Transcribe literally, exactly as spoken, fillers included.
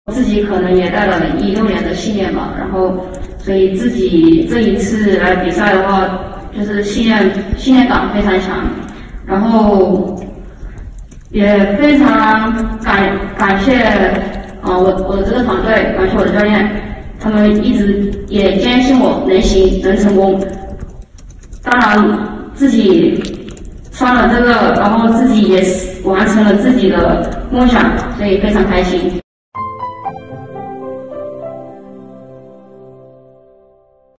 自己可能也带了一六年的信念吧，然后所以自己这一次来比赛的话，就是信念信念感非常强，然后也非常感感谢啊、呃、我我的这个团队，感谢我的教练，他们一直也坚信我能行能成功。当然自己穿了这个，然后自己也完成了自己的梦想，所以非常开心。